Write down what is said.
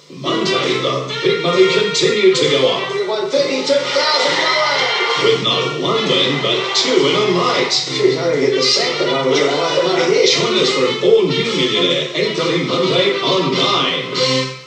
Monday, the big money continued to go up. We won €52,000. With not one win, but two in a night. Jeez, I didn't get the second one. We're going to want the money here. Join us for an all-new Millionaire, 8:30 Monday on 9.